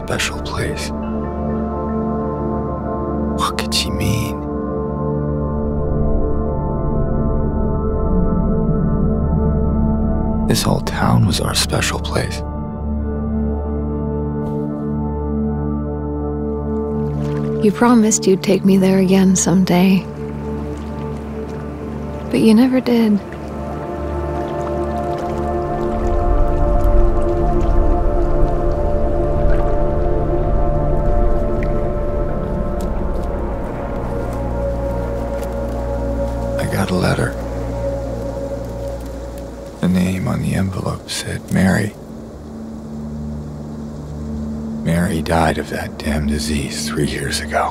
special place. What could she mean? This whole town was our special place. You promised you'd take me there again someday. But you never did. I got a letter. The name on the envelope said Mary. Mary died of that damn disease 3 years ago.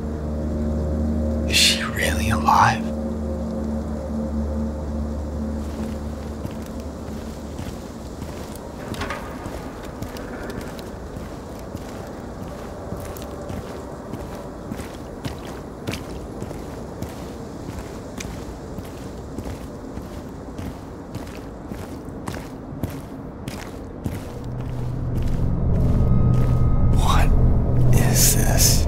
Is she really alive? Is this?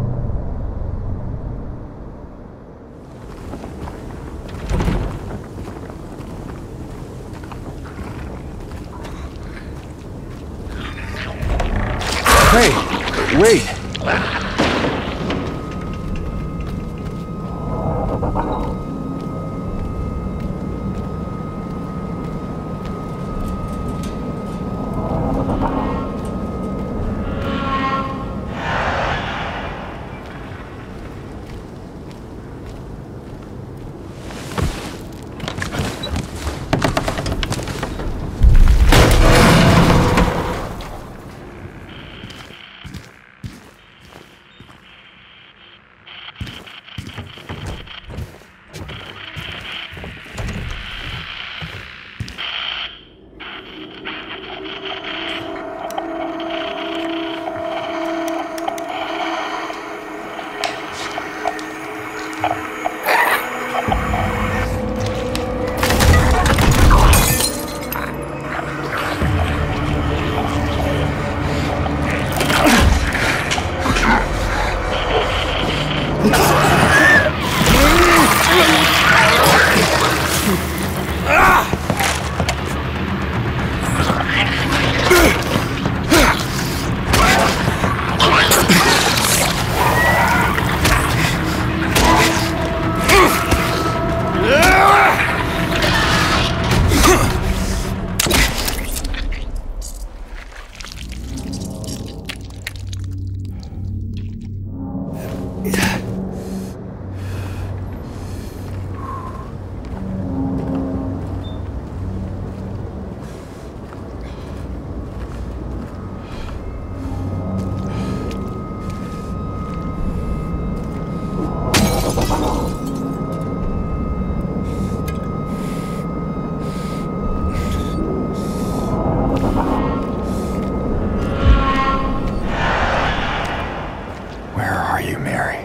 Hey, wait! Where are you, Mary?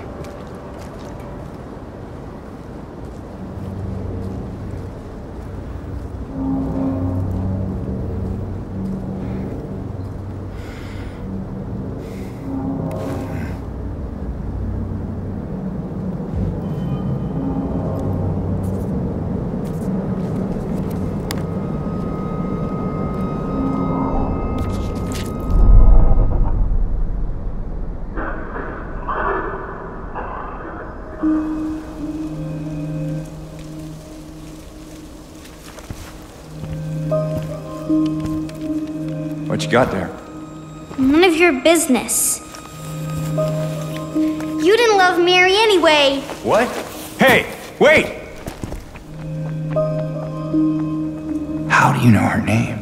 What you got there? None of your business. You didn't love Mary anyway. What? Hey, wait! How do you know her name?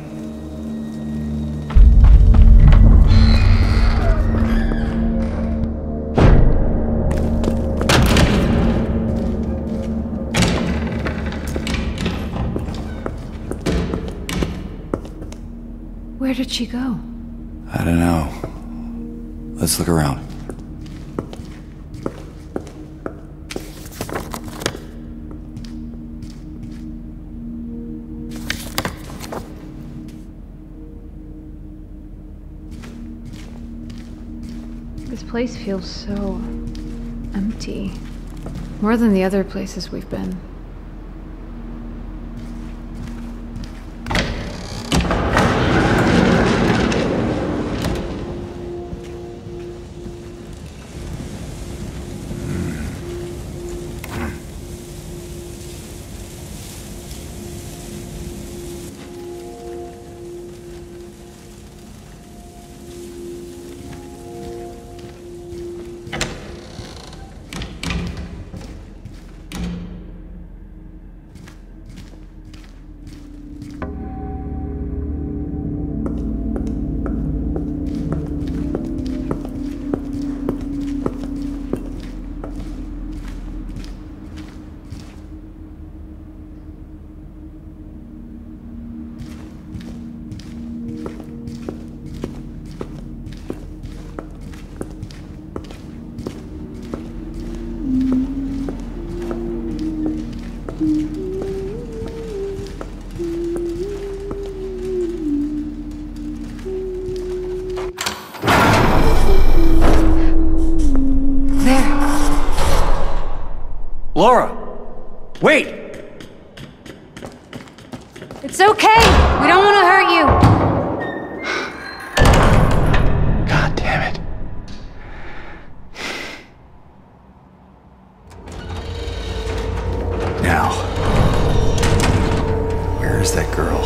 Where did she go? I don't know. Let's look around. This place feels so empty. More than the other places we've been. Laura! Wait! It's okay! We don't want to hurt you! God damn it. Now, where is that girl?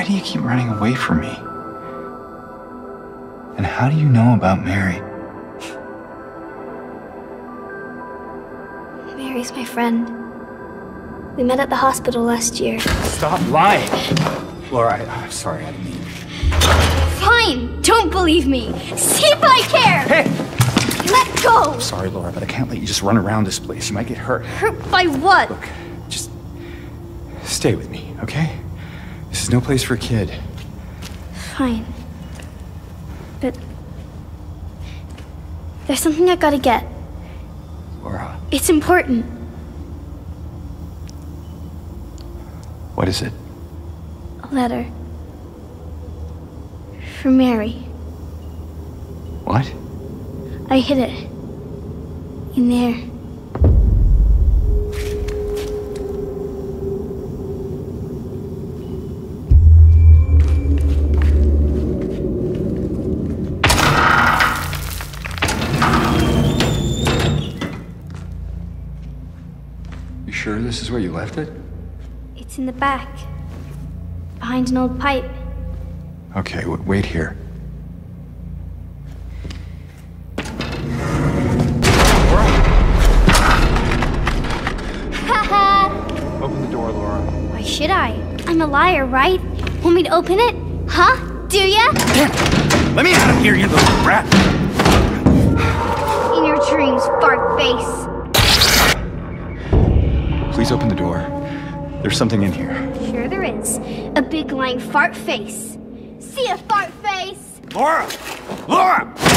do you keep running away from me? And how do you know about Mary? Mary's my friend. We met at the hospital last year. Stop lying! Laura, I'm sorry, I didn't mean... Fine! Don't believe me! See if I care! Hey! Let go! I'm sorry, Laura, but I can't let you just run around this place. You might get hurt. Hurt by what? Look, just stay with me, okay? This is no place for a kid. Fine. But there's something I gotta get. Laura, It's important. what is it? A letter. For Mary. What? I hid it. In there. You sure this is where you left it? It's in the back. Behind an old pipe. Okay, wait here. Haha! Open the door, Laura. Why should I? I'm a liar, right? Want me to open it? Huh? Do ya? Damn! Let me out of here, you little brat! In your dreams, fart face. Please open the door. There's something in here. Sure there is. A big lying fart face. See ya, fart face! Laura! Laura!